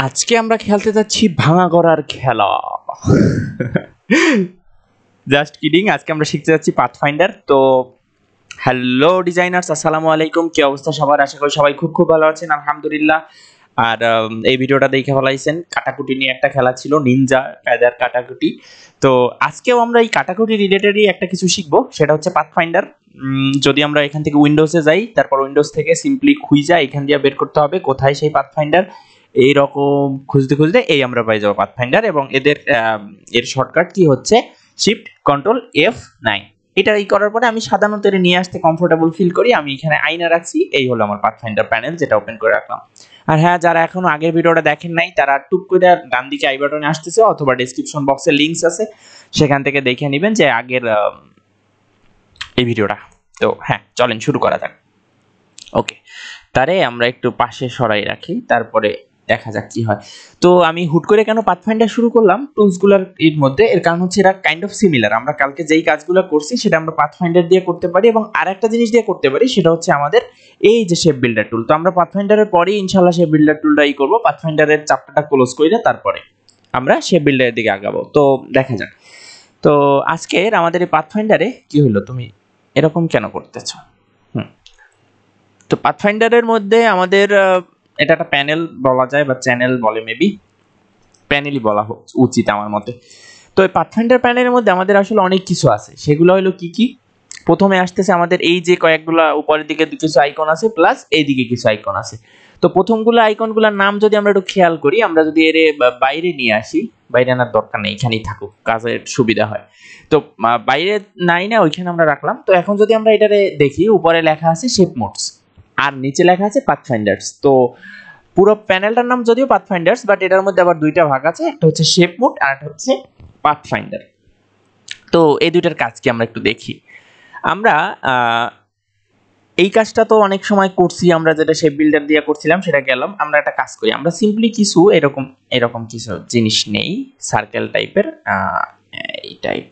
আজকে আমরা খেলতে যাচ্ছি ভাঙা গড়ার খেলা। Just kidding. আজকে আমরা শিখতে যাচ্ছি পাথফাইন্ডার। তো হ্যালো ডিজাইনার্স, আসসালামু আলাইকুম। কি অবস্থা সবার? আশা করি সবাই খুব খুব ভালো আছেন, আলহামদুলিল্লাহ। আর এই ভিডিওটা দেখে ফেলাইছেন, কাটাকুটি নিয়ে একটা খেলা ছিল, নিনজা কায়দার কাটাকুটি। তো আজকেও আমরা এই কাটাকুটি রিলেটেডই একটা কিছু শিখবো, সেটা হচ্ছে পাথফাইন্ডার। যদি আমরা এখান থেকে উইন্ডোজে যাই, তারপর উইন্ডোজ থেকে সিম্পলি খুঁজা এখান দিয়ে বের করতে হবে কোথায় সেই পাথফাইন্ডার। এইরকম খুঁজতে খুঁজতে এই আমরা পাই যাবো পাথফাইন্ডার, এবং এর শর্টকাট কি হচ্ছে শিফট কন্ট্রোল F9। এটা করার পরে আমি সাধারণত এটা নিয়ে আসতে কমফোর্টেবল ফিল করি। আমি এখানে আয়না রাখছি, এই হলো আমার পাথফাইন্ডার প্যানেল, যেটা ওপেন করে রাখলাম। আর হ্যাঁ, যারা এখনো আগের ভিডিওটা দেখেন নাই তারা টুক করে ডান দিকে আই বাটনে আসতেছে অথবা ডেসক্রিপশন বক্সে লিংকস আছে, সেখান থেকে দেখে নেবেন যে আগের এই ভিডিওটা। তো হ্যাঁ, চলেন শুরু করা যাক। ওকে, তারে আমরা একটু পাশে সরাই রাখি, তারপরে দেখা যাক কি হয়। তো আমি হুট করে কেন পাথফাইন্ডার শুরু করলাম টুলসগুলোর এর মধ্যে, এর কারণ হচ্ছে এরা কাইন্ড অফ সিমিলার। আমরা কালকে যেই কাজগুলো করছি সেটা আমরা পাথফাইন্ডার দিয়ে করতে পারি, এবং আরেকটা জিনিস দিয়ে করতে পারি, সেটা হচ্ছে আমাদের এই যে শেপ বিল্ডার টুল। তো আমরা পাথফাইন্ডারের পরেই ইনশাআল্লাহ শেপ বিল্ডার টুলটাই করব। পাথফাইন্ডারের চ্যাপ্টারটা ক্লোজ করে তারপরে আমরা শেপ বিল্ডারের দিকে আগাবো। তো দেখা যাক। তো আজকের আমাদের এই পাথফাইন্ডারে কি হলো, তুমি এরকম কেন করতেছো? তো পাথফাইন্ডারের মধ্যে আমাদের এটা একটা প্যানেল বলা যায়, বা চ্যানেল বলে, মেবি প্যানেলই বলা উচিত আমার মতে। তো এই পাথফাইন্ডার প্যানেলের মধ্যে আমাদের আসলে অনেক কিছু আছে। সেগুলো হলো কি কি? প্রথমে আসতেছে আমাদের এই যে কয়েকগুলা উপরের দিকে কিছু আইকন আছে, প্লাস এইদিকে কিছু আইকন আছে। তো প্রথমগুলো আইকনগুলোর নাম যদি আমরা একটু খেয়াল করি, আমরা যদি এর বাইরে নিয়ে আসি, বাইরে আনার দরকার নেই, এখানেই থাকুক, কাজের সুবিধা হয়। তো বাইরে নাই না, ওইখানে আমরা রাখলাম। তো এখন যদি আমরা এটারে দেখি, উপরে লেখা আছে শেপ মোডস আর নিচে লেখা আছে পাথফাইন্ডার্স। তো পুরো প্যানেলটার নাম যদিও পাথফাইন্ডার্স, বাট এটার মধ্যে আবার দুইটা ভাগ আছে, একটা হচ্ছে শেপ মোড আর একটা হচ্ছে পাথফাইন্ডার। তো এই দুইটার কাজ কি আমরা একটু দেখি। আমরা এই কাজটা তো অনেক সময় করছি, আমরা যেটা শেপ বিল্ডার দিয়ে করছিলাম সেটা গেলাম। আমরা একটা কাজ করি, আমরা সিম্পলি কিছু এরকম কিছু জিনিস নেই, সার্কেল টাইপের, এই টাইপ।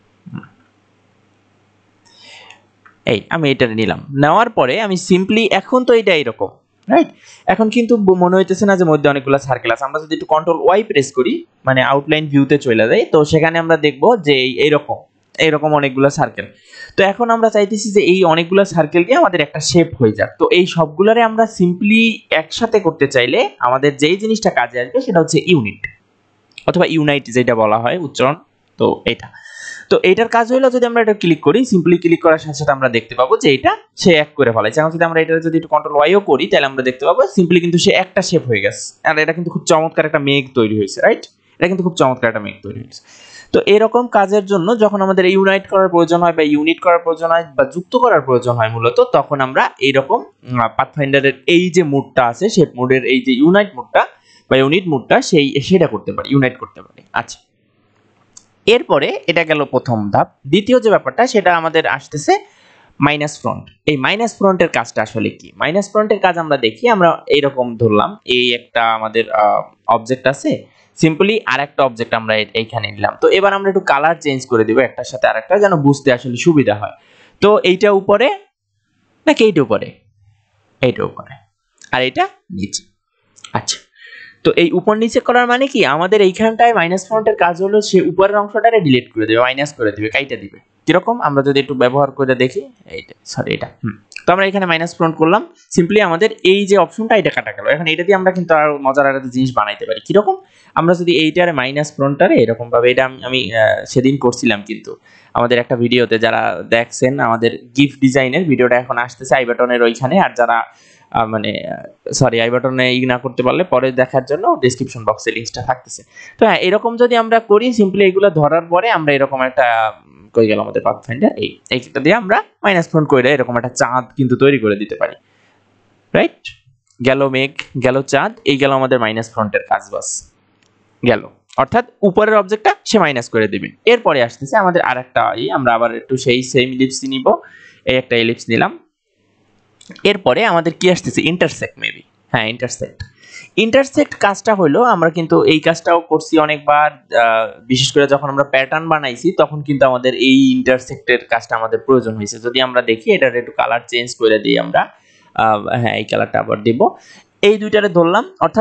এই আমি এটা নিলাম, নেওয়ার পরে আমি সিম্পলি, এখন তো এটা এরকম, রাইট? এখন কিন্তু মনে হইতেছে না যে মধ্যে অনেকগুলো সার্কেল আছে। আমরা যদি একটু কন্ট্রোল ওয়াই প্রেস করি, মানে আউটলাইন ভিউতে চলে যাই, তো সেখানে আমরা দেখবো যে এইরকম অনেকগুলো সার্কেল। তো এখন আমরা চাইতেছি যে এই অনেকগুলো সার্কেল দিয়ে আমাদের একটা শেপ হয়ে যাক। তো এই সবগুলোরে আমরা সিম্পলি একসাথে করতে চাইলে আমাদের যেই জিনিসটা কাজে আসবে সেটা হচ্ছে ইউনিট অথবা ইউনাইট, যেটা বলা হয় উচ্চারণ। তো এটা, তো এইটার কাজ হলো, যদি আমরা এটা ক্লিক করি, সিম্পলি ক্লিক করার সাথে সাথে আমরা দেখতে পাবো যে এটা সে এক করে ফেলাইছে। এখন যদি আমরা এটা যদি একটু কন্ট্রোল ওয়াইও করি, তাহলে আমরা দেখতে পাবো সিম্পলি কিন্তু সে একটা শেপ হয়ে গেছে। আর এটা কিন্তু খুব চমৎকার একটা মেঘ তৈরি হয়েছে, রাইট? এটা কিন্তু খুব চমৎকার একটা মেঘ তৈরি হয়েছে। তো এরকম কাজের জন্য যখন আমাদের ইউনাইট করার প্রয়োজন হয়, বা ইউনিট করার প্রয়োজন হয়, বা যুক্ত করার প্রয়োজন হয়, মূলত তখন আমরা এইরকম পাথফাইন্ডারের এই যে মোডটা আছে, শেপ মোডের এই যে ইউনাইট মোডটা বা ইউনিট মোডটা, সেটা করতে পারি, ইউনাইট করতে পারি। আচ্ছা, এরপরে এটা গেল প্রথম ধাপ। দ্বিতীয় যে ব্যাপারটা, সেটা আমাদের আসতেছে মাইনাস ফ্রন্ট। এই মাইনাস ফ্রন্টের কাজটা আসলে কি? মাইনাস ফ্রন্টের কাজ আমরা দেখি, আমরা এইরকম ধরলাম, এই একটা আমাদের অবজেক্ট আছে, সিম্পলি আর একটা অবজেক্ট আমরা এইখানে নিলাম। তো এবার আমরা একটু কালার চেঞ্জ করে দিব একটার সাথে আরেকটা, যেন বুঝতে আসলে সুবিধা হয়। তো এইটা উপরে নাকি এইটা উপরে? এইটা উপরে, আর এটা নিচে। আচ্ছা, তো এই উপর নিচে করার মানে কি, আমাদের এইখানটায় মাইনাস ফ্রন্টের কাজ হলো সে উপরের অংশটারে ডিলিট করে দেবে, মাইনাস করে দিবে, কাইটা দিবে। কিরকম আমরা যদি একটু ব্যবহার করে দেখি, এইটা সরি এটা তো আমরা এখানে মাইনাস ফ্রন্ট করলাম, সিম্পলি আমাদের এই যে অপশনটা এটা কাটা গেল। এখন এটা দিয়ে আমরা কিন্তু আর মজার একটা জিনিস বানাইতে পারি। কিরকম? আমরা যদি এইটারে মাইনাস ফ্রন্টটারে এরকম ভাবে, এটা আমি সেদিন করছিলাম কিন্তু আমাদের একটা ভিডিওতে, যারা দেখছেন আমাদের গিফট ডিজাইনের ভিডিওটা এখন আসতেছে আই বাটনের ওইখানে, আর যারা মানে সরি আই বাটনে না করতে পারলে পরে দেখার জন্য ডেসক্রিপশন বক্সে লিংকটা থাকতেছে। তো হ্যাঁ, এরকম যদি আমরা করি, সিম্পলি এগুলো ধরার পরে আমরা এরকম একটা কই গেল আমাদের পাথফাইন্ডার, এইটা দিয়ে আমরা মাইনাস ফ্রন্ট করে এরকম একটা চাঁদ কিন্তু তৈরি করে দিতে পারি, রাইট? গেল মেঘ, গেল চাঁদ, এই গেল আমাদের মাইনাস ফ্রন্টের কাজ, বাস গেল। অর্থাৎ উপরের অবজেক্টটা সে মাইনাস করে দিবে। এরপরে আসতেছে আমাদের আরেকটা, আমরা আবার একটু সেই সেম ইলিপস নিব, এই একটা ইলিপস নিলাম। এরপরে আমাদের কি আসতেছে? ইন্টারসেক্ট, মেবি, হ্যাঁ ইন্টারসেক্ট কাজটা হলো, আমরা কিন্তু এই কাজটাও করছি অনেকবার, বিশেষ করে যখন আমরা প্যাটার্ন বানাইছি তখন কিন্তু আমাদের এই ইন্টারসেক্টের কাজটা আমাদের প্রয়োজন হয়েছে। যদি আমরা দেখি, এটার একটু কালার চেঞ্জ করে দিই আমরা, হ্যাঁ এই কালারটা আবার দেব। এই দুইটারে ধরলাম, অর্থাৎ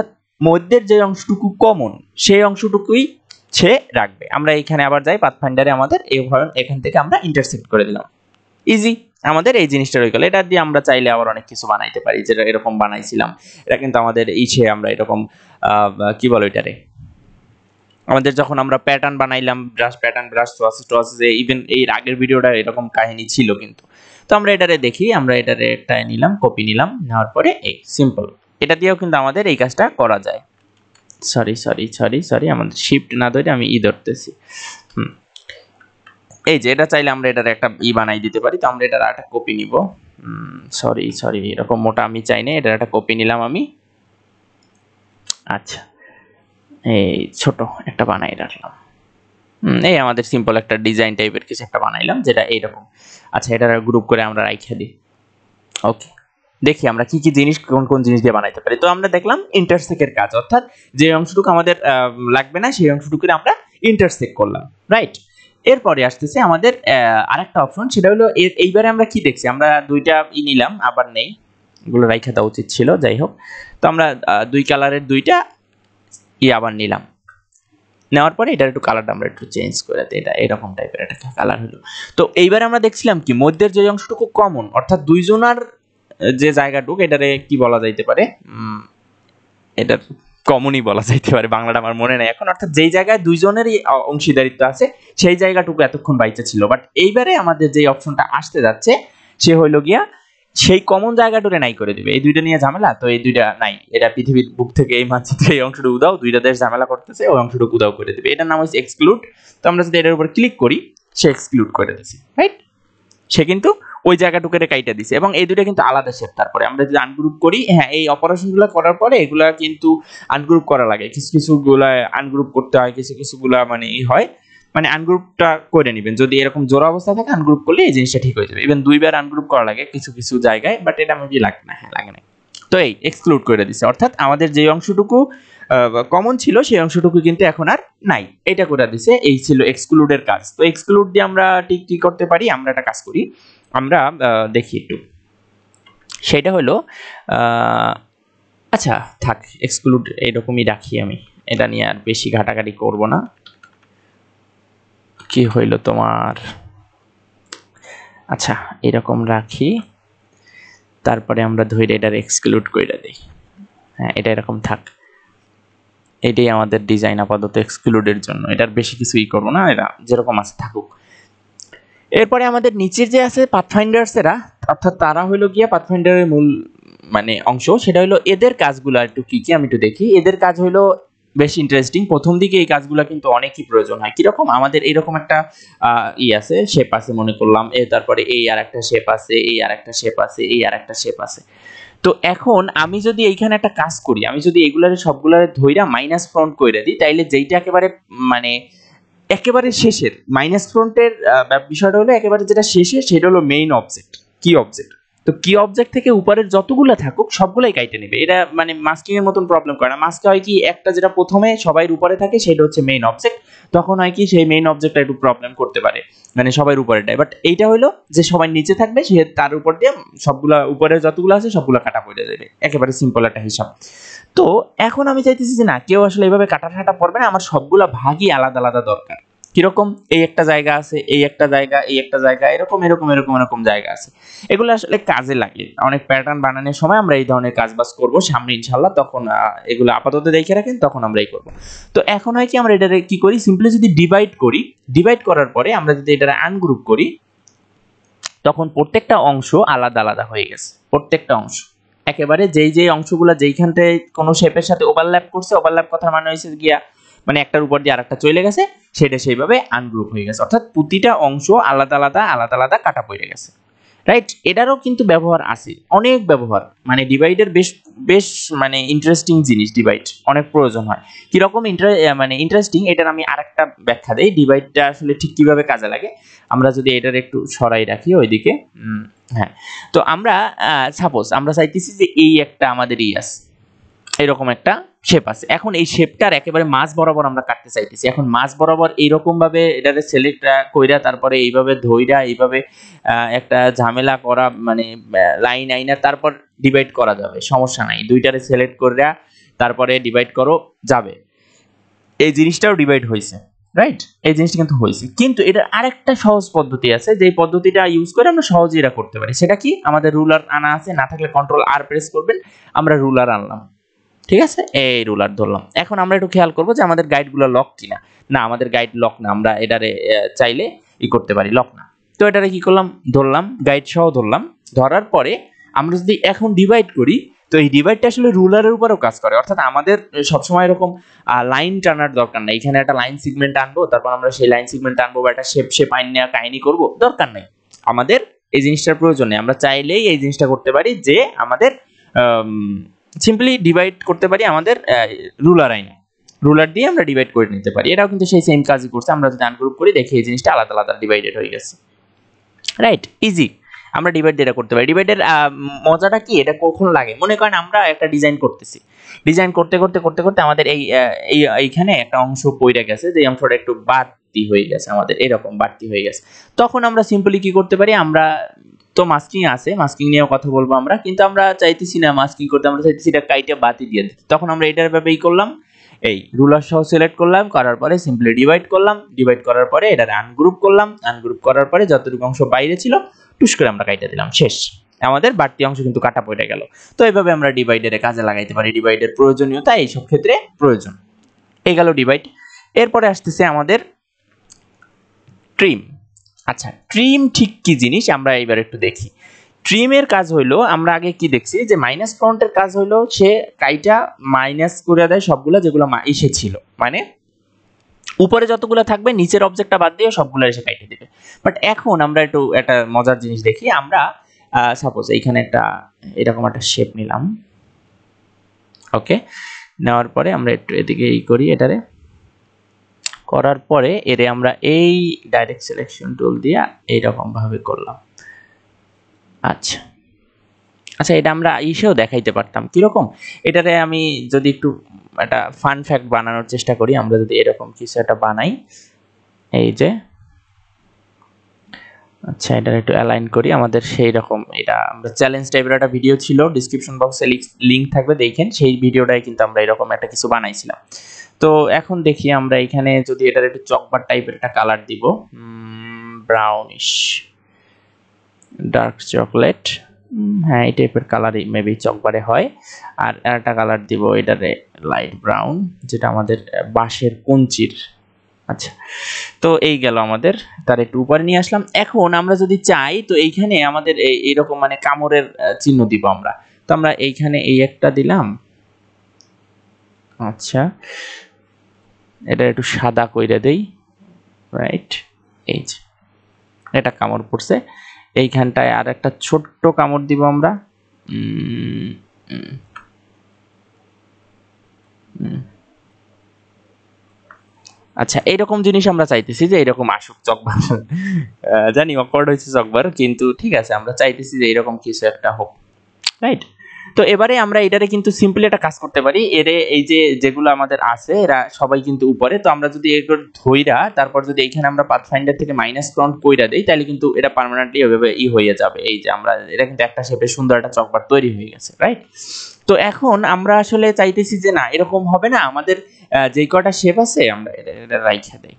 মধ্যের যে অংশটুকু কমন সেই অংশটুকুই সে রাখবে। আমরা এখানে আবার যাই পাথফাইন্ডারে, আমাদের এই উদাহরণ এখান থেকে আমরা ইন্টারসেক্ট করে দিলাম, ইজি আমাদের এই জিনিসটা রয়ে গেল। এটা দিয়ে আমরা চাইলে আবার অনেক কিছু বানাইতে পারি, যেটা এরকম বানাইছিলাম। এটা কিন্তু আমাদের আমরা এরকম কি বলো এটারে, আমাদের যখন আমরা প্যাটার্ন বানাইলাম, ব্রাশ প্যাটার্ন, ব্রাশ সোয়াসে ইভেন এই আগের ভিডিওটা এরকম কাহিনী ছিল কিন্তু। তো আমরা এটারে দেখি, আমরা এটারে একটা নিলাম, কপি নিলাম, নেওয়ার পরে এই সিম্পল এটা দিয়েও কিন্তু আমাদের এই কাজটা করা যায়। সরি আমাদের শিফট না ধরে আমি ধরতেছি। এই যে এটা চাইলে আমরা এটার একটা বানাই দিতে পারি। তো আমরা এটার একটা কপি নিব, সরি এরকম মোটা আমি চাই না, এটার একটা কপি নিলাম আমি। আচ্ছা, এই ছোট একটা বানাই রাখলাম। এই আমাদের সিম্পল একটা ডিজাইন টাইপের কিছু একটা বানাইলাম, যেটা এইরকম। আচ্ছা, এটা গ্রুপ করে আমরা রাইখা দিই। ওকে, দেখি আমরা কি কি জিনিস কোন জিনিস দিয়ে বানাইতে পারি। তো আমরা দেখলাম ইন্টারসেক্টের কাজ, অর্থাৎ যে অংশটুকু আমাদের লাগবে না সেই অংশটুকু আমরা ইন্টারসেক্ট করলাম, রাইট। এরপরে আসতেছে আমাদের আরেকটা অপশন, সেটা হলো এইবারে আমরা কি দেখছি, আমরা দুইটা নিলাম, আবার নেই, এগুলো রাইখা দেওয়া উচিত ছিল, যাই হোক। তো আমরা দুই কালারের দুইটা আবার নিলাম, নেওয়ার পরে এটার একটু কালারটা আমরা একটু চেঞ্জ করে দিই, এটা এরকম টাইপের একটা কালার হলো। তো এইবারে আমরা দেখছিলাম কি মধ্যের যে অংশটুকু কমন, অর্থাৎ দুইজনার যে জায়গাটুকু, এটারে কি বলা যাইতে পারে, এটার কমনই বলা যাইতে পারে, বাংলাটা আমার মনে নেই এখন। অর্থাৎ যেই জায়গায় দুইজনেরই অংশীদারিত্ব আছে সেই জায়গাটুকু এতক্ষণ বাইচা ছিল, বাট এইবারে আমাদের যে অপশনটা আসতে যাচ্ছে সে হইল গিয়া সেই কমন জায়গাটুরে নাই করে দিবে। এই দুইটা নিয়ে ঝামেলা, তো এই দুইটা নাই, এটা পৃথিবীর বুক থেকে এই মানচিত্রে এই অংশটুকু উদাও, দুইটা দেশ ঝামেলা করতেছে, ওই অংশটুকু উদাও করে দিবে। এটার নাম হচ্ছে এক্সক্লুড। তো আমরা যদি এটার উপর ক্লিক করি, সে এক্সক্লুড করে দিচ্ছে, রাইট। সে কিন্তু ওই জায়গাটুকু কাইটা দিছে, এবং এই দুটো কিন্তু আলাদা শেপ। তারপরে আমরা যদি আনগ্রুপ করি, হ্যাঁ, এই অপারেশনগুলো করার পরে এগুলা কিন্তু আনগ্রুপ করা লাগে, কিছুগুলা আনগ্রুপ করতে হয়, কিছুগুলা মানে হয়, মানে আনগ্রুপটা করে নেবেন। যদি এরকম জোড়া অবস্থা থাকে আনগ্রুপ করলে এই জিনিসটা ঠিক হয়ে যাবে। ইভেন দুইবার আনগ্রুপ করা লাগে কিছু জায়গায়, বাট এটা মেবি লাগে না, হ্যাঁ লাগে না। তো এই এক্সক্লুড করে দিছে, অর্থাৎ আমাদের যে অংশটুকু কমন ছিল সেই অংশটুকু কিন্তু এখন আর নাই, এটা করে দিছে। এই ছিল এক্সক্লুডের কাজ। তো এক্সক্লুড দিয়ে আমরা ঠিক কি করতে পারি, আমরা একটা কাজ করি, আমরা দেখি একটু, সেটা হলো আচ্ছা থাক, এক্সক্লুড এরকমই রাখি আমি, এটা নিয়ে আর বেশি ঘাটাঘাটি করব না। কি হইল তোমার, আচ্ছা এরকম রাখি, তারপরে আমরা ধরে এটার এক্সক্লুড করে দিই। হ্যাঁ, এটা এরকম থাক, এটাই আমাদের ডিজাইন আপাতত এক্সক্লুডের জন্য, এটার বেশি কিছুই করবো না, এটা যেরকম আছে থাকুক। এরপরে আমাদের নিচের যে আছে পাথফাইন্ডার্সেরা, অর্থাৎ তারা হইলো গিয়া পাথফাইন্ডারের মূল মানে অংশ, সেটা হলো এদের কাজগুলো একটু কি কি আমি একটু দেখি। এদের কাজ হলো বেশ ইন্টারেস্টিং। প্রথম দিকে এই কাজগুলো কিন্তু অনেকই প্রয়োজন হয়। কিরকম, আমাদের এইরকম একটা আছে, শেপ আছে মনে করলাম, তারপরে এই আর একটা শেপ আছে, এই আর একটা শেপ আছে, এই আর একটা শেপ আছে। তো এখন আমি যদি এইখানে একটা কাজ করি, আমি যদি এগুলার সবগুলার ধইরা মাইনাস ফ্রন্ট করে দিই, তাইলে যেইটা একেবারে মানে একেবারে শেষের মাইনাস ফ্রন্টের বিষয়টা হলো একেবারে যেটা শেষে, সেটা হলো মেইন অবজেক্ট, কি অবজেক্ট। তো কি অবজেক্ট থেকে উপরের যতগুলো থাকুক সবগুলাই কাইটে নেবে। এটা মানে মাস্কিং এর মতন প্রবলেম করে না। মাস্কে হয় কি, একটা যেটা প্রথমে সবাই উপরে থাকে সেটা হচ্ছে মেইন অবজেক্ট, তখন হয় কি সেই মেইন অবজেক্টটা একটু প্রবলেম করতে পারে, মানে সবাই উপরেটাই। বাট এইটা হলো যে সবাই নিচে থাকবে, সে তার উপর দিয়ে সবগুলা উপরে যতগুলো আছে সবগুলো কাটা পড়ে যাবে, একেবারে সিম্পল একটা হিসাব। তো এখন আমি চাইতেছি যে না, কেউ আসলে এইভাবে কাটা পড়বে না, আমার সবগুলা ভাগই আলাদা আলাদা দরকার। কিরকম, এই একটা জায়গা আছে, এই একটা জায়গা, এই একটা জায়গা, এরকম এরকম এরকম এরকম জায়গা আছে। এগুলো আসলে কাজে লাগে, অনেক প্যাটার্ন বানানোর সময় আমরা এই ধরনের কাজবাজ করব সামনে ইনশাল্লাহ, তখন এগুলো আপাতত দেখে রাখেন, তখন আমরা এই করব। তো এখন হয় কি, আমরা এটারে কি করি, সিম্পলি যদি ডিভাইড করি, ডিভাইড করার পরে আমরা যদি এটারে আনগ্রুপ করি, তখন প্রত্যেকটা অংশ আলাদা আলাদা হয়ে গেছে। প্রত্যেকটা অংশ একেবারে যেই অংশগুলো যেইখানটায় কোনো শেপের সাথে ওভারল্যাপ করছে, ওভারল্যাপ কথার মানে হয়েছে গিয়া মানে একটার উপর দিয়ে আরেকটা চলে গেছে, সেটা সেইভাবে আনগ্রুপ হয়ে গেছে, অর্থাৎ প্রতিটা অংশ আলাদা আলাদা কাটা পড়ে গেছে, রাইট। এটারও কিন্তু ব্যবহার আছে, অনেক ব্যবহার, মানে ডিভাইডের বেশ মানে ইন্টারেস্টিং জিনিস, ডিভাইড অনেক প্রয়োজন হয়। কিরকম মানে ইন্টারেস্টিং, এটার আমি আরেকটা ব্যাখ্যা দেই, ডিভাইডটা আসলে ঠিক কিভাবে কাজে লাগে। আমরা যদি এটার একটু সরাই রাখি ওইদিকে, হ্যাঁ, তো আমরা সাপোজ আমরা চাইতেছি যে এই একটা আমাদের আছে, এরকম একটা শেপ আছে। এখন এই শেপটার একেবারে মাঝ বরাবর আমরা কাটতে চাইতেছি। এখন মাঝ বরাবর এইরকম ভাবে এটারে সিলেক্ট কইরা, তারপরে এইভাবে ধইরা, এইভাবে একটা ঝামেলা করা, মানে লাইন আইনা তারপর ডিভাইড করা যাবে, সমস্যা নাই। দুইটারে সিলেক্ট কইরা তারপরে ডিভাইড করো, যাবে। এই জিনিসটাও ডিভাইড হয়েছে, রাইট? এই জিনিসটা কিন্তু হয়েছে, কিন্তু এটার আরেকটা সহজ পদ্ধতি আছে, যে পদ্ধতিটা ইউজ করে আমরা সহজেই এটা করতে পারি। সেটা কি? আমাদের রুলার আনা আছে, না থাকলে কন্ট্রোল আর প্রেস করবেন, আমরা রুলার আনলাম, ঠিক আছে? এই রুলার ধরলাম। এখন আমরা একটু খেয়াল করবো যে আমাদের গাইডগুলো লক কিনা। না, আমাদের গাইড লক না, আমরা এটারে চাইলে করতে পারি, লক না। তো এটারে কি করলাম, ধরলাম, গাইড সহ ধরলাম। ধরার পরে আমরা যদি এখন ডিভাইড করি, তো এই ডিভাইডটা আসলে রুলারের উপরেও কাজ করে। অর্থাৎ আমাদের সবসময় এরকম লাইন টানার দরকার নাই। এখানে একটা লাইন সেগমেন্ট আনবো, তারপর আমরা সেই লাইন সেগমেন্ট আনবো বা একটা শেপ আইন নেওয়া কাহিনী করবো, দরকার নাই। আমাদের এই জিনিসটার প্রয়োজন নেই। আমরা চাইলেই এই জিনিসটা করতে পারি যে আমাদের সিম্পলি ডিভাইড করতে পারি আমাদের রুলার আইনে, রুলার দিয়ে আমরা ডিভাইড করে নিতে পারি। এটাও কিন্তু সেই সেম কাজই করছে। আমরা যদি আনগ্রুপ করি, দেখি এই জিনিসটা আলাদা আলাদা ডিভাইডেড হয়ে গেছে, রাইট? ইজি, আমরা ডিভাইড দিয়ে করতে পারি। ডিভাইডের মজাটা কি, এটা কখন লাগে? মনে করেন আমরা একটা ডিজাইন করতেছি, ডিজাইন করতে করতে করতে করতে আমাদের এইখানে একটা অংশ পড়ে গেছে, যে অংশটা একটু বাড়তি হয়ে গেছে, আমাদের এরকম বাড়তি হয়ে গেছে। তখন আমরা সিম্পলি কি করতে পারি, আমরা তো মাস্কিং আছে, মাস্কিং নিয়েও কথা বলবো আমরা, কিন্তু আমরা চাইতেছি না মাস্কিং করতে, আমরা চাইতেছি এটা কাইটে বাতি দিয়ে দিতে। তখন আমরা এটার ভাবে করলাম, এই রুলার সহ সিলেক্ট করলাম, করার পরে সিম্পলি ডিভাইড করলাম, ডিভাইড করার পরে এটা আনগ্রুপ করলাম, আনগ্রুপ করার পরে যতটুকু অংশ বাইরে ছিল টুস করে আমরা কাইটে দিলাম, শেষ। আমাদের বাড়তি অংশ কিন্তু কাটা পড়ে গেল। তো এইভাবে আমরা ডিভাইডারে কাজে লাগাইতে পারি। ডিভাইডের প্রয়োজনীয়তা এইসব ক্ষেত্রে প্রয়োজন। এই গেল ডিভাইড। এরপরে আসতেছে আমাদের ট্রিম। আচ্ছা, ট্রিম ঠিক কি জিনিস আমরা এবার একটু দেখি। ট্রিমের কাজ হইলো, আমরা আগে কি দেখছি যে মাইনাস ফন্টের কাজ হইলো সে কাইটা মাইনাস করে দেয় সবগুলা যেগুলো এসে ছিল, মানে উপরে যতগুলো থাকবে নিচের অবজেক্টটা বাদ দিয়ে সবগুলো এসে কাইটে দিবে। বাট এখন আমরা একটু একটা মজার জিনিস দেখি। আমরা সাপোজ এইখানে একটা এরকম একটা শেপ নিলাম, ওকে? নেওয়ার পরে আমরা একটু এদিকে করি, এটারে করার পরে এরে আমরা এই ডাইরেক্ট সিলেকশন টুল দিয়ে এইরকম ভাবে করলাম। আচ্ছা আচ্ছা, এটা আমরা ইসেও দেখাইতে পারতাম কিরকম। এটারে আমি যদি একটু একটা ফান ফ্যাক্ট বানানোর চেষ্টা করি, আমরা যদি এরকম কিছু একটা বানাই, এই যে, আচ্ছা এটার একটু অ্যালাইন করি আমাদের সেই রকম। এটা আমরা চ্যালেঞ্জ টাইপের একটা ভিডিও ছিল, ডিসক্রিপশন বক্সে লিংক থাকবে, দেখেন। সেই ভিডিওটাই কিন্তু আমরা এরকম একটা কিছু বানাইছিলাম। তো এখন দেখি আমরা এখানে যদি এটার একটু চকবার টাইপের একটা কালার দিব, ব্রাউনিশ ডার্ক চকলেট, হ্যাঁ এই টাইপের কালারই মেবি চকবারে হয়। আর একটা কালার দিব এটারে লাইট ব্রাউন, যেটা আমাদের বাঁশের কঞ্চির। আচ্ছা, তো এই গেল আমাদের, তার একটু উপরে নিয়ে আসলাম। এখন আমরা যদি চাই তো এইখানে আমাদের এইরকম মানে কামড়ের চিহ্ন দিব আমরা। তো আমরা এইখানে এই একটা দিলাম। আচ্ছা, এটা একটু সাদা কইরা দেই, রাইট? এই যে এটা কামড় পড়ছে। এইখানটায় আর একটা ছোট্ট কামড় দিব আমরা। আচ্ছা, এইরকম জিনিস আমরা চাইতেছি যে এরকম আসুক চকবার। জানি অকওয়ার্ড হয়েছে চকবার, কিন্তু ঠিক আছে, আমরা চাইতেছি যে এরকম কিছু একটা হোক, রাইট? তো এবারে আমরা এটারে কিন্তু সিম্পলি একটা কাজ করতে পারি। এরে এই যে যেগুলো আমাদের আছে এরা সবাই কিন্তু উপরে। তো আমরা যদি এগুলো ধইরা তারপর যদি এইখানে আমরা পাথফাইন্ডার থেকে মাইনাস ফ্রন্ট কইরা দেই, তাহলে কিন্তু এটা পার্মানেন্টলি এভাবে হয়ে যাবে। এই যে আমরা এটা কিন্তু একটা শেপে সুন্দর একটা চকবার তৈরি হয়ে গেছে, রাইট? তো এখন আমরা আসলে চাইতেছি যে না এরকম হবে না, আমাদের যেই কটা শেপ আছে আমরা এটা রাইখা দেই।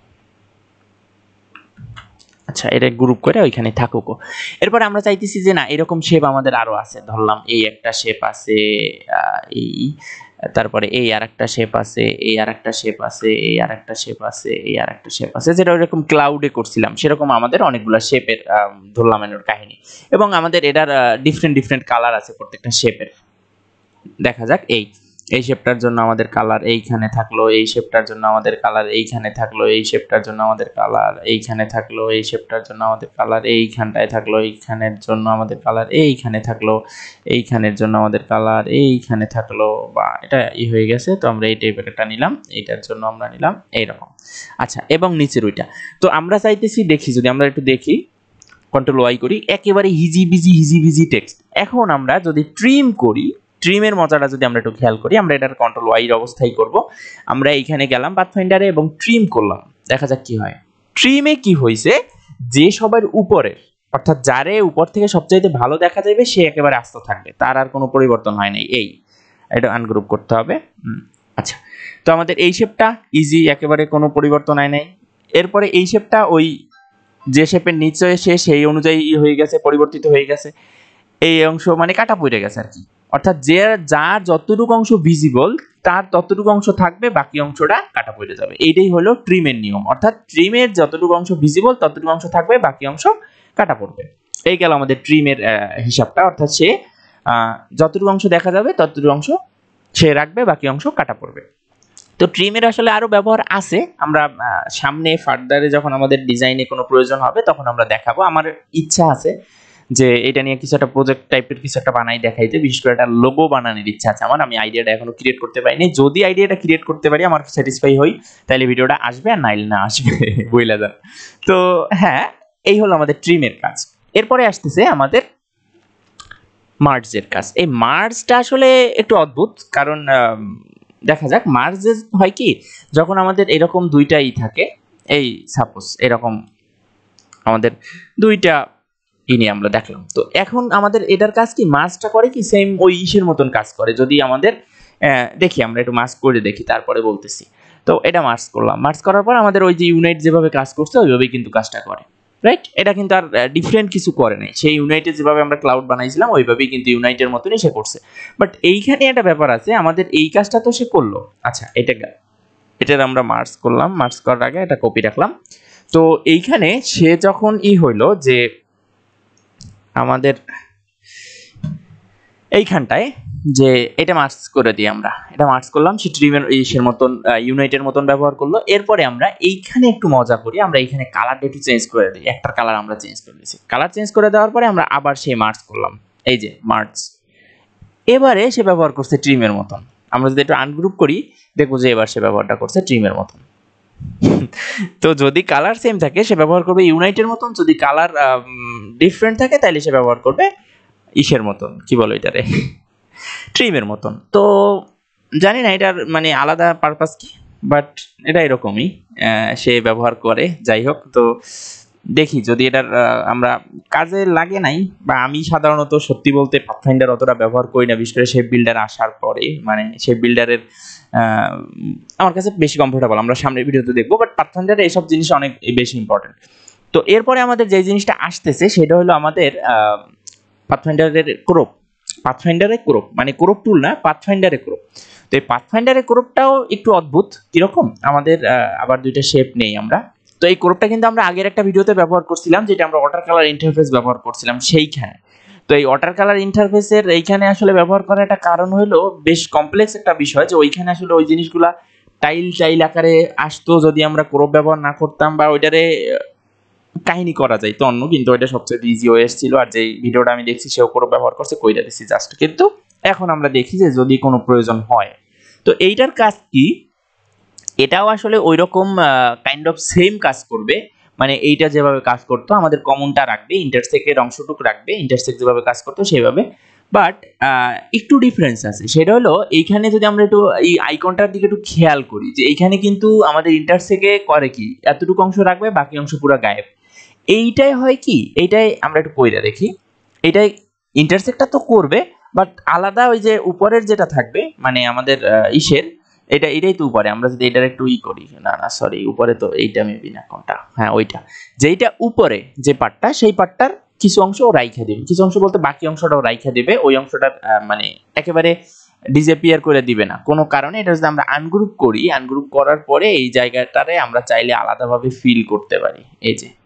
আচ্ছা, এটা গ্রুপ করে ওইখানে থাকুক। এরপর আমরা চাইতেছি যে না এরকম শেপ আমাদের আরো আছে, ধরলাম এই একটা শেপ আছে, এই তারপরে এই আরেকটা শেপ আছে, এই আরেকটা শেপ আছে, এই আরেকটা শেপ আছে, এই আরেকটা শেপ আছে, যেটা ওইরকম ক্লাউডে করছিলাম সেরকম আমাদের অনেকগুলো শেপের ধরলাম এর কাহিনী। এবং আমাদের এটার ডিফারেন্ট কালার আছে প্রত্যেকটা শেপের। দেখা যাক, এই শেপটার জন্য আমাদের কালার এইখানে থাকলো, এই শেপটার জন্য আমাদের কালার এইখানে থাকলো, এই শেপটার জন্য আমাদের কালার এইখানে থাকলো, এই শেপটার জন্য আমাদের কালার এইখানটায় থাকলো, এইখানের জন্য আমাদের কালার এইখানে থাকলো, এইখানের জন্য আমাদের কালার এইখানে থাকলো, বা এটা হয়ে গেছে। তো আমরা এই টাইপের একটা নিলাম, এইটার জন্য আমরা নিলাম এইরকম। আচ্ছা, এবং নিচের ওইটা তো আমরা চাইতেছি, দেখি যদি আমরা একটু দেখি, কন্ট্রোল ওয়াই করি, একেবারে হিজিবিজি টেক্সট। এখন আমরা যদি ট্রিম করি, ট্রিমের মজাটা যদি আমরা একটু খেয়াল করি, আমরা এটার কন্ট্রোল ওয়াই এর অবস্থায় করব। আমরা এইখানে গেলাম পাথফাইন্ডারে এবং ট্রিম করলাম, দেখা যাক কি হয়। ট্রিমে কি হয়েছে, যে সবার উপরে, অর্থাৎ যারে উপর থেকে সবচাইতে ভালো দেখা যাবে সে একেবারে আস্ত থাকবে, তার আর কোনো পরিবর্তন হয় নাই। এই এটা আনগ্রুপ করতে হবে। আচ্ছা, তো আমাদের এই শেপটা ইজি, একেবারে কোনো পরিবর্তন হয় নাই। এরপরে এই শেপটা ওই যে শেপের নিচে এসে সেই অনুযায়ী হয়ে গেছে, পরিবর্তিত হয়ে গেছে। এই অংশ মানে কাটা পড়ে গেছে আর কি, অর্থাৎ যে যার যতটুকু অংশ ভিজিবল তার ততটুকু অংশ থাকবে, বাকি অংশটা কাটা পড়ে যাবে। এইটাই হলো ট্রিমের নিয়ম, অর্থাৎ ট্রিমের যতটুকু অংশ ভিজিবল ততটুকু অংশ থাকবে, বাকি অংশ কাটা পড়বে। এই গেল আমাদের ট্রিমের হিসাবটা, অর্থাৎ সে যতটুকু অংশ দেখা যাবে ততটুকু অংশ সে রাখবে, বাকি অংশ কাটা পড়বে। তো ট্রিমের আসলে আরো ব্যবহার আছে, আমরা সামনে ফার্দারে যখন আমাদের ডিজাইনে কোনো প্রয়োজন হবে তখন আমরা দেখাবো। আমার ইচ্ছা আছে যে এটা নিয়ে কিছু একটা প্রজেক্ট টাইপের কিছু একটা বানাই দেখাইতে, বিশেষ করে একটা লোগো বানানোর ইচ্ছা আছে আমার। আমি আইডিয়াটা এখনো ক্রিয়েট করতে পারিনি, যদি আইডিয়াটা ক্রিয়েট করতে পারি আমার স্যাটিসফাই হই তাহলে ভিডিওটা আসবে, আর নাইলে না আসবে বইলা যান। তো হ্যাঁ, এই হলো আমাদের ট্রিমের কাজ। এরপরে আসতেছে আমাদের মার্জের কাজ। এই মার্জটা আসলে একটু অদ্ভুত, কারণ দেখা যাক মার্জে হয় কি, যখন আমাদের এরকম দুইটাই থাকে, এই সাপোজ এরকম আমাদের দুইটা নিয়ে আমরা দেখলাম, তো এখন আমাদের এটার কাজ কি, মার্জটা করে কি সেম ওই ইসের মতন কাজ করে। যদি আমাদের দেখি আমরা একটু মার্জ করে দেখি তারপরে বলতেছি। তো এটা মার্জ করলাম, মার্জ করার পর আমাদের ওই যে ইউনাইট যেভাবে কাজ করছে ওইভাবেই কিন্তু কাজটা করে, রাইট? এটা কিন্তু আর ডিফারেন্ট কিছু করে নাই, সেই ইউনাইটে যেভাবে আমরা ক্লাউড বানাইছিলাম ওইভাবেই কিন্তু ইউনাইটের মতনই সে করছে। বাট এইখানে একটা ব্যাপার আছে, আমাদের এই কাজটা তো সে করলো, আচ্ছা এটার আমরা মার্জ করলাম, মার্জ করার আগে এটা কপি রাখলাম। তো এইখানে সে যখন হইলো যে আমাদের এইখানটায় যে এটা মার্জ করে দিই, আমরা এটা মার্জ করলাম, সে ট্রিমের ইসের মতন ইউনাইটের মতন ব্যবহার করলো। এরপরে আমরা এইখানে একটু মজা করি, আমরা এইখানে কালারটা একটু চেঞ্জ করে দিই, একটার কালার আমরা চেঞ্জ করে দিয়েছি। কালার চেঞ্জ করে দেওয়ার পরে আমরা আবার সেই মার্জ করলাম, এই যে মার্জ। এবারে সে ব্যবহার করছে ট্রিমের মতন। আমরা যদি একটু আনগ্রুপ করি দেখবো যে এবার সে ব্যবহারটা করছে ট্রিমের মতন। তো যদি কালার সেম থাকে সে ব্যবহার করবে ইউনাইটের মতন, যদি কালার ডিফারেন্ট থাকে তাহলে সে ব্যবহার করবে ইসের মতন, কি বলো এটারে, ট্রিমের মতন। তো জানি না এটার মানে আলাদা পারপাস কি, বাট এটা এরকমই সে ব্যবহার করে। যাই হোক, তো দেখি যদি এটার আমরা কাজে লাগে নাই, বা আমি সাধারণত সত্যি বলতে পাথফাইন্ডার অতটা ব্যবহার করি না, বিশেষ করে শেপ বিল্ডার আসার পরে, মানে শেপ বিল্ডারের আমার কাছে বেশি কমফোর্টেবল, আমরা সামনের ভিডিওতে দেখবো। বাট পাথফাইন্ডারে এইসব জিনিস অনেক বেশি ইম্পর্টেন্ট। তো এরপরে আমাদের যে জিনিসটা আসতেছে সেটা হলো আমাদের পাথফাইন্ডারের ক্রপ। পাথফাইন্ডারের ক্রপ মানে ক্রপ টুল না, পাথফাইন্ডারের ক্রপ। তো এই পাথফাইন্ডারের ক্রপটাও একটু অদ্ভুত, কিরকম আমাদের আবার দুইটা শেপ নেই আমরা। তো এই ক্রপটা কিন্তু আমরা আগের একটা ভিডিওতে ব্যবহার করছিলাম, যেটা আমরা ওয়াটার কালার ইন্টারফেস ব্যবহার করছিলাম সেইখানে। তো এই ওয়াটার কালার ইন্টারফেসের এইখানে আসলে ব্যবহার করার একটা কারণ হলো বেশ কমপ্লেক্স একটা বিষয়, যে ওইখানে আসলে ওই জিনিসগুলা টাইল আকারে আসতো যদি আমরা ক্রপ ব্যবহার না করতাম, বা ওইটারে কাহিনী করা যায় তো অন্য, কিন্তু ওইটা সবচেয়ে ইজি ওয়েস ছিল। আর যে ভিডিওটা আমি দেখছি সেও ক্রপ ব্যবহার করছে, কইরা দিছি জাস্ট। কিন্তু এখন আমরা দেখি যে যদি কোনো প্রয়োজন হয়, তো এইটার কাজ কি, এটাও আসলে ওই রকম কাইন্ড অফ সেম কাজ করবে। মানে এইটা যেভাবে কাজ করতো, আমাদের কমনটা রাখবে, ইন্টারসেক্টের অংশটুকু রাখবে, ইন্টারসেক্ট যেভাবে কাজ করতো সেভাবে। বাট একটু ডিফারেন্স আছে, সেটা হলো এইখানে যদি আমরা একটু এই আইকনটার দিকে একটু খেয়াল করি, যে এইখানে কিন্তু আমাদের ইন্টারসেক্টে করে কি এতটুকু অংশ রাখবে, বাকি অংশ পুরো গায়েব। এইটাই হয় কি, এইটাই আমরা একটু কইরা দেখি, এইটাই ইন্টারসেক্টটা তো করবে, বাট আলাদা ওই যে উপরের যেটা থাকবে, মানে আমাদের ইসের এটাই তো উপরে। আমরা যদি এটার একটু করি, না সরি, উপরে তো এইটা মেবি না, কোনটা, হ্যাঁ ওইটা, যেইটা উপরে যে পার্টটা, সেই পার্টটার কিছু অংশ ও রাইখা দিবে, কিছু অংশ বলতে বাকি অংশটাও রাইখা দিবে। ওই অংশটা মানে একেবারে ডিসঅ্যাপিয়ার করে দিবে না কোনো কারণে। এটা যদি আমরা আনগ্রুপ করি, আনগ্রুপ করার পরে এই জায়গাটারে আমরা চাইলে আলাদাভাবে ফিল করতে পারি। এই যে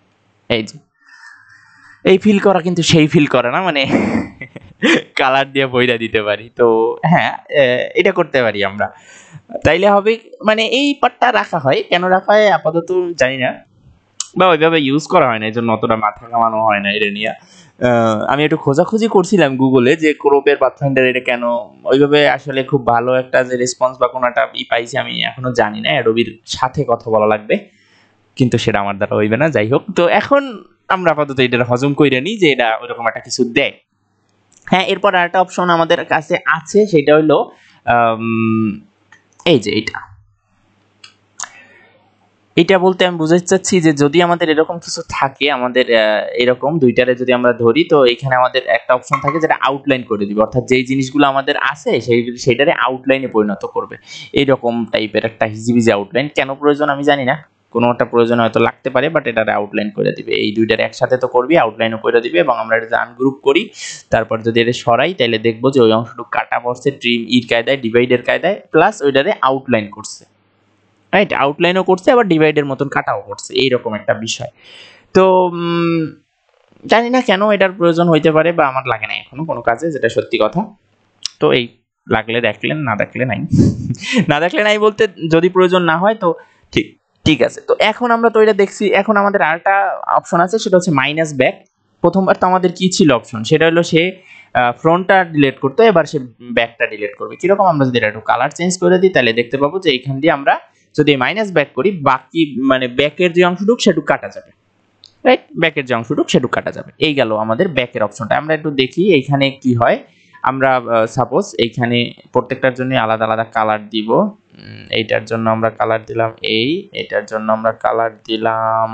এই ফিল করা কিন্তু সেই ফিল করে না, মানে কালার দিয়ে বইরা দিতে পারি। তো হ্যাঁ, এটা করতে পারি আমরা, তাইলে হবে। মানে এই পার্টটা রাখা হয়, কেন রাখা হয় আপাতত জানি না, বা ওইভাবে ইউজ করা হয় না, এই জন্য অতটা মাথা কামানো হয় না এটা নিয়ে। আমি একটু খোঁজাখুঁজি করছিলাম গুগলে যে ক্রপের পাথফাইন্ডার এটা কেন, ওইভাবে আসলে খুব ভালো একটা যে রেসপন্স বা কোনো একটা পাইছি আমি এখনো জানি না। অ্যাডোবির সাথে কথা বলা লাগবে, কিন্তু সেটা আমার দ্বারা হইবে না। যাই হোক, তো এখন আমরা আপাতত এটা হজম কইরা নিই যে এটা ওইরকম একটা কিছু দেয়। হ্যাঁ, এরপর আরেকটা অপশন আমাদের কাছে আছে, সেটা হলো এই যে এটা এটা বলতে আমি বুঝাতে চাচ্ছি যে যদি আমাদের এরকম কিছু থাকে, আমাদের এরকম দুইটারে যদি আমরা ধরি, তো এখানে আমাদের একটা অপশন থাকে যেটা আউটলাইন করে দিবে, অর্থাৎ যেই জিনিসগুলো আমাদের আছে সেইটারে আউটলাইনে পরিণত করবে। এইরকম টাইপের একটা হিজিবিজি আউটলাইন। কেন প্রয়োজন আমি জানি না, কোনো একটা প্রয়োজন হয়তো লাগতে পারে, বাট এটারে আউটলাইন করে দিবে। এই দুইটার একসাথে তো করবি, আউটলাইনও করে দিবে। এবং আমরা এটা আনগ্রুপ করি, তারপর যদি এটা সরাই, তাহলে দেখবো যে ওই অংশটুকু কাটা পড়ছে ট্রিম ইর কায়দায়, ডিভাইডের কায়দায়, প্লাস ওইটারে আউটলাইন করছে, রাইট? আউটলাইনও করছে, আবার ডিভাইডের মতন কাটাও করছে, এইরকম একটা বিষয়। তো জানি না কেন এটার প্রয়োজন হইতে পারে, বা আমার লাগে না এখনো কোনো কাজে, যেটা সত্যি কথা। তো এই লাগলে দেখলেন, না দেখলে নাই। না দেখলে নাই বলতে যদি প্রয়োজন না হয় তো ঠিক ঠিক আছে। তো এখন আমরা তো এটা দেখছি, এখন আমাদের আরেকটা অপশন আছে, সেটা হচ্ছে মাইনাস ব্যাক। প্রথমবার তো আমাদের কি ছিল অপশন, সেটা হলো সে ফ্রন্টটা ডিলিট করতে, এবার সে ব্যাকটা ডিলিট করবে। কিরকম, আমরা যদি এটা একটু কালার চেঞ্জ করে দিই, তাহলে দেখতে পাবো যে এইখান দিয়ে আমরা যদি মাইনাস ব্যাক করি, বাকি মানে ব্যাকের যে অংশটুকু সেটুকু কাটা যাবে, রাইট? ব্যাকের যে অংশটুকু সেটুকু কাটা যাবে। এই গেল আমাদের ব্যাকের অপশনটা। আমরা একটু দেখি এইখানে কি হয়। আমরা সাপোজ এইখানে প্রত্যেকটার জন্য আলাদা আলাদা কালার দিব। এইটার জন্য আমরা কালার দিলাম এটার জন্য আমরা কালার দিলাম,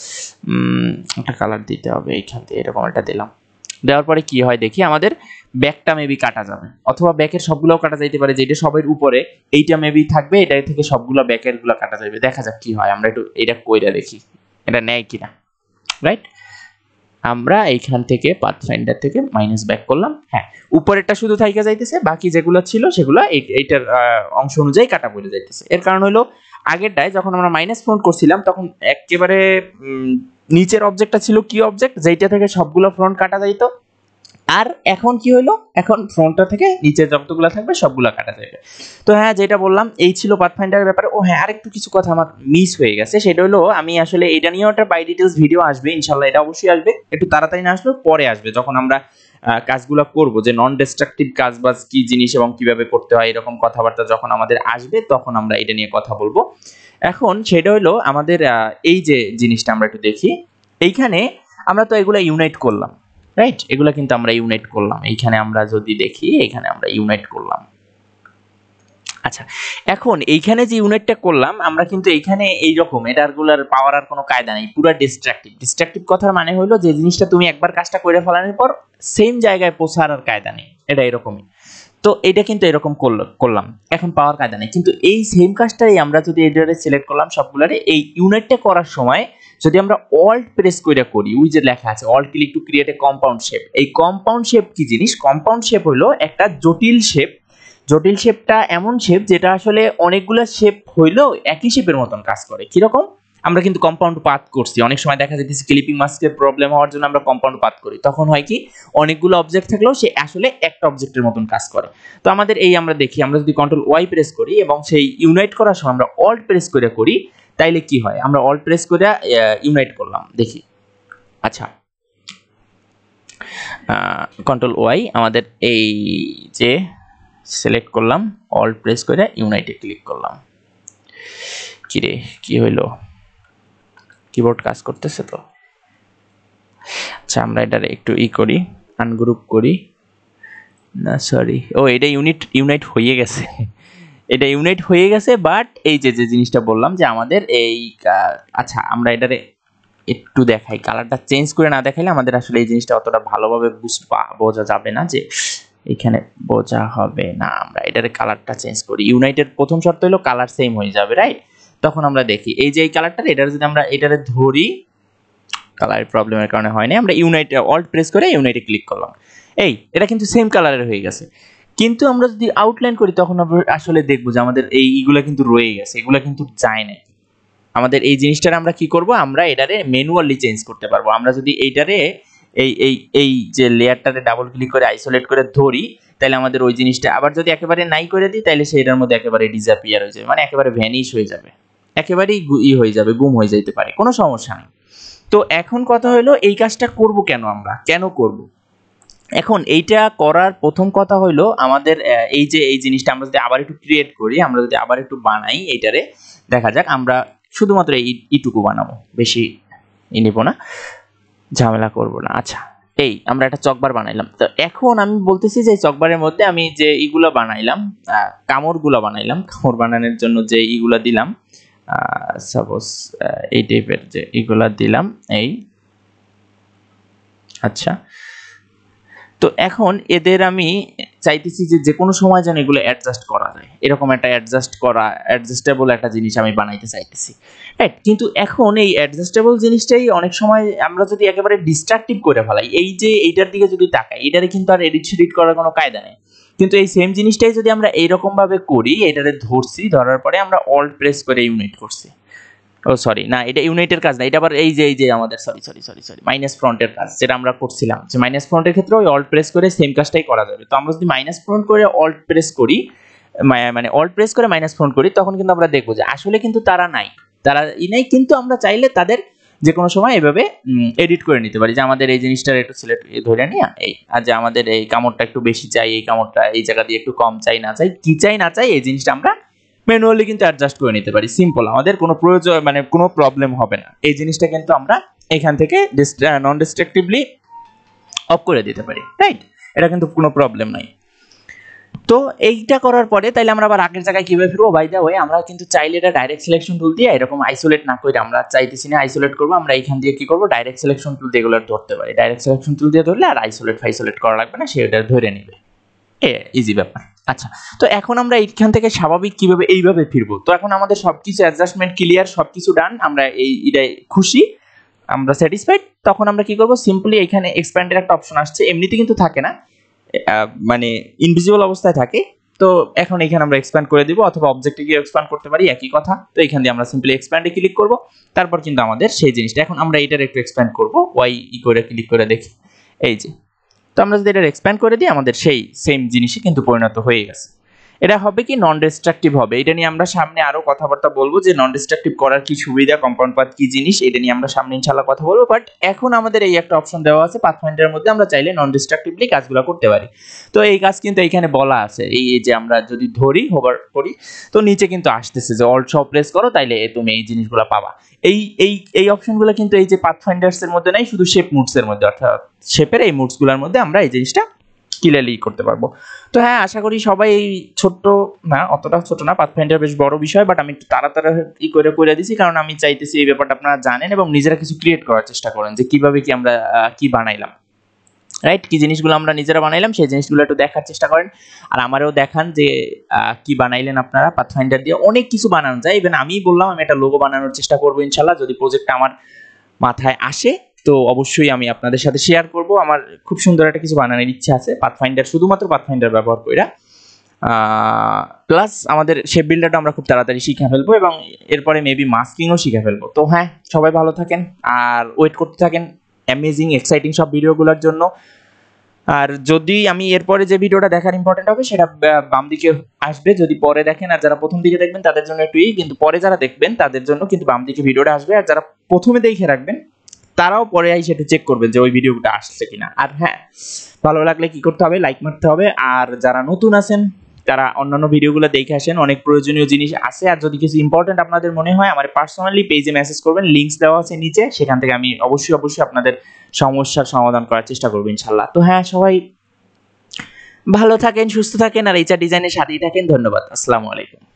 একটা কালার দিতে হবে এইখান থেকে, এরকম একটা দিলাম। দেওয়ার পরে কি হয় দেখি, আমাদের ব্যাকটা মেবি কাটা যাবে, অথবা ব্যাকের সবগুলোও কাটা যাইতে পারে, যেটা সবের উপরে এইটা মেবি থাকবে, এটা থেকে সবগুলো ব্যাকের গুলো কাটা যাবে। দেখা যাক কি হয়, আমরা একটু এটা কইরা দেখি এটা নেয় কিনা, রাইট? আমরা এইখান থেকে পাথফাইন্ডার থেকে মাইনাস ব্যাক করলাম। হ্যাঁ, উপরেরটা শুধু থাইকা যাইতেছে, বাকি যেগুলো ছিল সেগুলো এইটার অংশ অনুযায়ী কাটা পড়ে যাইতেছে। এর কারণ হলো আগেরটায় যখন আমরা মাইনাস ফ্রন্ট করছিলাম, তখন একেবারে নিচের অবজেক্টটা ছিল কি অবজেক্ট, যেইটা থেকে সবগুলো ফ্রন্ট কাটা যাইতো। আর এখন কি হলো, এখন ফ্রন্টটা থেকে নিচে যতগুলো থাকবে সবগুলো কাটা যাবে। তো হ্যাঁ, যেটা বললাম এই ছিল পাথফাইন্ডারের ব্যাপারে। ও হ্যাঁ, আরেকটু কিছু কথা আমার মিস হয়ে গেছে, সেটা হলো আমি আসলে এটা নিয়েও একটা বাই ডিটেলস ভিডিও আসবে ইনশাল্লাহ, এটা অবশ্যই আসবে, একটু তাড়াতাড়ি না আসলেও পরে আসবে, যখন আমরা কাজগুলো করব, যে নন ডিস্ট্রাকটিভ কাজ বাজ কি জিনিস এবং কিভাবে করতে হয়, এরকম কথাবার্তা যখন আমাদের আসবে, তখন আমরা এটা নিয়ে কথা বলবো। এখন সেটা হলো আমাদের এই যে জিনিসটা আমরা একটু দেখি, এইখানে আমরা তো এগুলো ইউনাইট করলাম, রাইট? এগুলা কিন্তু আমরা ইউনাইট করলাম। এইখানে আমরা যদি দেখি, এখানে আমরা ইউনাইট করলাম। আচ্ছা, এখন এইখানে যে ইউনিটটা করলাম আমরা, কিন্তু এইখানে এইরকম এটারগুলার পাওয়ার আর কোনো কায়দা নেই, পুরো ডিস্ট্রাকটিভ। ডিস্ট্রাকটিভ কথার মানে হলো যে জিনিসটা তুমি একবার কাজটা করে ফেলানোর পর সেম জায়গায় পৌঁছার আর কায়দা নেই, এটা এরকমই। তো এটা কিন্তু এরকম করলাম, এখন পাওয়ার কায়দা নেই। কিন্তু এই সেম কাজটাই আমরা যদি এটারে সিলেক্ট করলাম সবগুলারে, এই ইউনিটটা করার সময় যদি আমরা অল্ট প্রেস করে করি, ওই যে লেখা আছে alt click to create a compound shape. এই কম্পাউন্ড শেপ কি জিনিস? কম্পাউন্ড শেপ হলো একটা জটিল শেপ। জটিল শেপটা এমন শেপ যেটা আসলে অনেকগুলো শেপ হইলেও একই শেপের মতন কাজ করে। কিরকম? আমরা কিন্তু কম্পাউন্ড পাথ করছি, অনেক সময় দেখা যাচ্ছে ক্লিপিং মাস্কের প্রবলেম হওয়ার জন্য আমরা কম্পাউন্ড পাথ করি, তখন হয় কি অনেকগুলো অবজেক্ট থাকলেও সে আসলে একটা অবজেক্টের মতন কাজ করে। তো আমাদের এই আমরা দেখি, আমরা যদি কন্ট্রোল ওয়াই প্রেস করি এবং সেই ইউনাইট করার সময় আমরা অল্ট প্রেস করে করি, তাইলে কি হয়? আমরা অল্ট প্রেস করে ইউনাইট করলাম, দেখি। আচ্ছা, কন্ট্রোল ওয়াই, আমাদের এই যে সিলেক্ট করলাম, অল্ট প্রেস করে ইউনাইটে ক্লিক করলাম। কিরে, কি হইলো? কিবোর্ড কাজ করতেছে তো। আচ্ছা, আমরা এটা একটু করি, আনগ্রুপ করি। না সরি, ও এটা ইউনাইট হয়ে গেছে। এটা ইউনাইট হয়ে গেছে, বাট এই যে জিনিসটা বললাম যে আমাদের এই আচ্ছা, আমরা এটারে একটু দেখাই, কালারটা চেঞ্জ করে না দেখাইলে আমাদের আসলে এই জিনিসটা অতটা ভালোভাবে বোঝা যাবে না, যে এখানে বোঝা হবে না। আমরা এটারে কালারটা চেঞ্জ করি। ইউনাইটেড প্রথম শর্ত হলো কালার সেম হয়ে যাবে, রাইট? তখন আমরা দেখি এই যে এই কালারটা, এটার যদি আমরা এটারে ধরি, কালারের প্রবলেমের কারণে হয় না, আমরা ইউনাইট অল্ট প্রেস করে ইউনাইটে ক্লিক করলাম, এই এটা কিন্তু সেম কালারের হয়ে গেছে। কিন্তু আমরা যদি আউটলাইন করি, তখন আমরা আসলে দেখবো যে আমাদের এইগুলা কিন্তু রয়ে গেছে, এগুলা কিন্তু যায় না। আমাদের এই জিনিসটার আমরা কি করব, আমরা এটারে ম্যানুয়ালি চেঞ্জ করতে পারবো। আমরা যদি এইটারে এই যে লেয়ারটারে ডাবল ক্লিক করে আইসোলেট করে ধরি, তাহলে আমাদের ওই জিনিসটা আবার যদি একেবারে নাই করে দিই, তাহলে সেটার মধ্যে একেবারে ডিসঅ্যাপিয়ার হয়ে যাবে, মানে একেবারে ভ্যানিশ হয়ে যাবে, একেবারেই হয়ে যাবে, গুম হয়ে যেতে পারে, কোনো সমস্যা নেই। তো এখন কথা হলো এই কাজটা করব কেন, আমরা কেন করব? এখন এইটা করার প্রথম কথা হলো আমাদের এই যে এই জিনিসটা আমরা যদি আবার একটু ক্রিয়েট করি, আমরা যদি আবার একটু বানাই এইটারে, দেখা যাক আমরা শুধুমাত্র এইটুকু বানাবো, বেশি নিব না, ঝামেলা করব না। আচ্ছা, এই আমরা একটা চকবার বানাইলাম। তো এখন আমি বলতেছি যে চকবারের মধ্যে আমি যে ইগুলো বানাইলাম, কামড়গুলো বানাইলাম, কামড় বানানোর জন্য যে ইগুলো দিলাম, সাপোজ এই টাইপের যে এগুলা দিলাম এই আচ্ছা। তো এখন এদের আমি চাইতেছি যে কোনো সময় যেন এগুলো অ্যাডজাস্ট করা যায়, এরকম একটা অ্যাডজাস্টেবল একটা জিনিস আমি বানাইতে চাইতেছি, রাইট? কিন্তু এখন এই অ্যাডজাস্টেবল জিনিসটাই অনেক সময় আমরা যদি একেবারে ডিস্ট্রাকটিভ করে ফেলাই, এই যে এইটার দিকে যদি তাকাই, এটারে কিন্তু আর এডিট শেডিট করার কোনো কায়দা নেই। কিন্তু এই সেম জিনিসটাই যদি আমরা এইরকম ভাবে করি, এটারে ধরছি, ধরার পরে আমরা অল্ট প্রেস করে ইউনিট করছি, ও সরি না, এটা ইউনাইটের কাজ না, এটা আবার এই যে আমাদের সরি মাইনাস ফ্রন্টের কাজ, যেটা আমরা করছিলাম যে মাইনাস ফ্রন্টের ক্ষেত্রে ওই অল্ট প্রেস করে সেম কাজটাই করা যাবে। তো আমরা যদি মাইনাস ফ্রন্ট করে অল্ট প্রেস করি, মানে অল্ট প্রেস করে মাইনাস ফ্রন্ট করি, তখন কিন্তু আমরা দেখবো যে আসলে কিন্তু তারা নাই, নাই, কিন্তু আমরা চাইলে তাদের যে কোনো সময় এভাবে এডিট করে নিতে পারি, যে আমাদের এই জিনিসটার একটু সিলেক্ট ধরে নিয়ে এই, আর যে আমাদের এই কামড়টা একটু বেশি চাই, এই কামড়টা এই জায়গা দিয়ে একটু কম চাই, না চাই কি চাই না চাই, এই জিনিসটা আমরা ম্যানুয়ালি কিন্তু অ্যাডজাস্ট করে নিতে পারি। সিম্পল, আমাদের কোনো প্রয়োজন মানে কোনো প্রবলেম হবে না। এই জিনিসটা কিন্তু আমরা এখান থেকে নন ডিস্ট্রাকটিভলি অফ করে দিতে পারি, রাইট? এটা কিন্তু কোনো প্রবলেম নাই। তো এইটা করার পরে তাইলে আমরা আবার আগের জায়গায় কিভাবে ফিরবো? বাই দ্য ওয়ে, আমরা কিন্তু চাইলে এটা ডাইরেক্ট সিলেকশন টুল দিয়ে এরকম আইসোলেট না করে, আমরা চাইতেছি না আইসোলেট করবো, আমরা এখান দিয়ে কি করবো, ডাইরেক্ট সিলেকশন টুল দিয়ে এগুলো ধরতে পারি। ডাইরেক্ট সিলেকশন টুল দিয়ে ধরলে আর আইসোলেট করা লাগবে না, সেটা ধরে নেবে, ইজি ব্যাপার। আচ্ছা, তো এখন আমরা এইখান থেকে স্বাভাবিক কিভাবে এইভাবে ফিরবো? তো এখন আমাদের সবকিছু অ্যাডজাস্টমেন্ট ক্লিয়ার, সবকিছু ডান, আমরা এটাই খুশি, আমরা স্যাটিসফাইড। তখন আমরা কি করব, সিম্পলি এখানে এক্সপ্যান্ডের একটা অপশন আসছে, এমনিতে কিন্তু থাকে না, মানে ইনভিজিবল অবস্থায় থাকে। তো এখন এখানে আমরা এক্সপ্যান্ড করে দিব, অথবা অবজেক্টে গিয়ে এক্সপ্যান্ড করতে পারি, একই কথা। তো এখান দিয়ে আমরা সিম্পলি এক্সপ্যান্ডে ক্লিক করব, তারপর কিন্তু আমাদের সেই জিনিসটা, এখন আমরা এটার একটু এক্সপ্যান্ড করব, ওয়াই করে ক্লিক করে দেখি, এই যে। তো আমরা যদি এটা এক্সপ্যান্ড করে দিই, আমাদের সেই সেম জিনিসই কিন্তু পরিণত হয়ে গেছে। এটা হবে কি নন ডিস্ট্রাকটিভ হবে। এটা নিয়ে আমরা সামনে আরো কথাবার্তা বলবো, যে নন ডিস্ট্রাকটিভ করার কি সুবিধা, কম্পাউন্ড পাথ কি জিনিস, এটা নিয়ে আমরা সামনে ইনশাআল্লাহ কথা বলবো। বাট এখন আমাদের এই একটা অপশন দেওয়া আছে পাথফাইন্ডারের মধ্যে, আমরা চাইলে নন ডিস্ট্রাকটিভলি কাজগুলো করতে পারি। তো এই কাজ কিন্তু এইখানে বলা আছে, এই যে আমরা যদি ধরি, হোভার করি, তো নিচে কিন্তু আসতেছে যে অল্ট সব প্রেস করো, তাইলে তুমি এই জিনিসগুলো পাবা। এই এই এই অপশনগুলো কিন্তু এই যে পাথফাইন্ডার্স এর মধ্যে নাই, শুধু শেপ মুডস এর মধ্যে, অর্থাৎ শেপের এই মুডসগুলোর মধ্যে আমরা এই জিনিসটা ক্লিয়ারলি করতে পারবো। তো হ্যাঁ, আশা করি সবাই এই ছোট্ট না, অতটা ছোট না, পাথফাইন্ডার বেশ বড় বিষয়, বাট আমি একটু তাড়াতাড়ি করে দিছি, কারণ আমি চাইতেছি এই ব্যাপারটা আপনারা জানেন এবং নিজেরা কিছু ক্রিয়েট করার চেষ্টা করেন, যে কিভাবে কি আমরা কি বানাইলাম, রাইট? কি জিনিসগুলো আমরা নিজেরা বানাইলাম, সেই জিনিসগুলো একটু দেখার চেষ্টা করেন, আর আমারও দেখান যে কি বানাইলেন আপনারা। পাথফাইন্ডার দিয়ে অনেক কিছু বানানো যায়, ইভেন আমি বললাম আমি একটা লোগো বানানোর চেষ্টা করবো ইনশাল্লাহ, যদি প্রজেক্টটা আমার মাথায় আসে, তো অবশ্যই আমি আপনাদের সাথে শেয়ার করব। আমার খুব সুন্দর একটা কিছু বানানোর ইচ্ছা আছে পাথফাইন্ডার, শুধুমাত্র পাথফাইন্ডার ব্যবহার করে, প্লাস আমাদের শেপ বিল্ডারটা আমরা খুব তাড়াতাড়ি শিখে ফেলবো, এবং এরপরে মেবি মাস্কিংও শিখে ফেলবো। তো হ্যাঁ, সবাই ভালো থাকেন আর ওয়েট করতে থাকেন অ্যামেজিং এক্সাইটিং সব ভিডিওগুলোর জন্য। আর যদি আমি এরপরে যে ভিডিওটা দেখার ইম্পর্টেন্ট হবে, সেটা বাম দিকে আসবে যদি পরে দেখেন, আর যারা প্রথম দিকে দেখবেন তাদের জন্য একটু কিন্তু পরে যারা দেখবেন তাদের জন্য কিন্তু বাম দিকে ভিডিওটা আসবে, আর যারা প্রথমে দেখে রাখবেন তারাও পরে এসে একটু চেক করবেন যে ওই ভিডিওটা আসছে কিনা। আর হ্যাঁ, ভালো লাগলে কি করতে হবে, লাইক মারতে হবে। আর যারা নতুন আছেন তারা অন্যান্য ভিডিওগুলো দেখে আসেন, অনেক প্রয়োজনীয় জিনিস আছে। আর যদি কিছু ইম্পর্টেন্ট আপনাদের মনে হয়, আমার পার্সোনালি পেজে মেসেজ করবেন, লিঙ্কস দেওয়া আছে নিচে, সেখান থেকে আমি অবশ্যই আপনাদের সমস্যার সমাধান করার চেষ্টা করবো ইনশাল্লাহ। তো হ্যাঁ, সবাই ভালো থাকেন, সুস্থ থাকেন, আর এইচআর ডিজাইনের সাথেই থাকেন। ধন্যবাদ, আসসালামু আলাইকুম।